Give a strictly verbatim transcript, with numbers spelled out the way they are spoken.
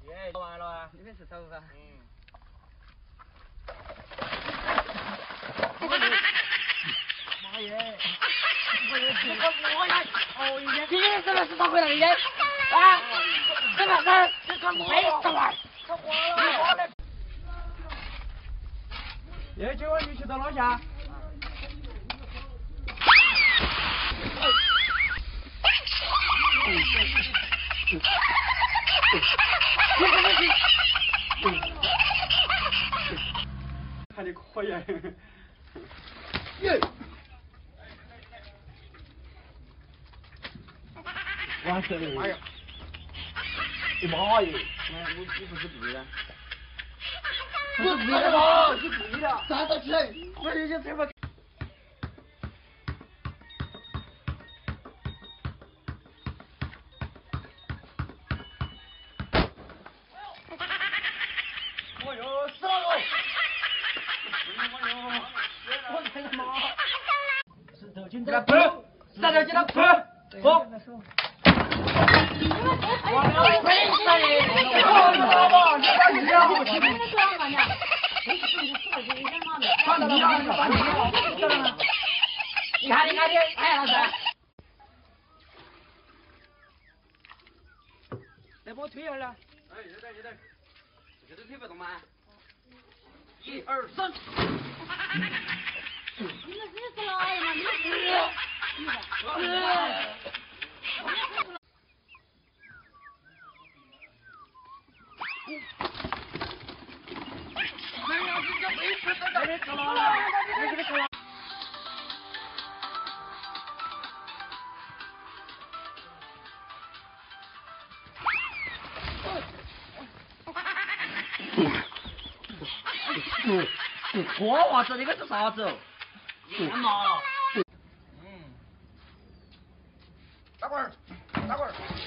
耶，做完了啊？ 这边是头发。 嗯。妈耶！我也是，我呀，哦耶！ 今天怎么是找回来的烟？啊？怎么事？这个没什么。 他花了。耶，今晚你去到哪下？看你可以。耶！完事了。哎呀！你妈耶！哎，我你不是对的。我是对的嘛，是对的。站到起来！我有些车吧。哎呦，死了我！哎呦，我的妈！石头剪刀布，石头剪刀布，不。我要飞谁？你妈妈，你把你呀！看到了吗？你看，你看，你哎，老师。来，帮我推一下了。哎，有点，有点。这都推不动吗？一二三。 你们是死了呀？你们是？是。 我话说这个是啥子？干嘛了？嗯。打滚儿，打滚儿。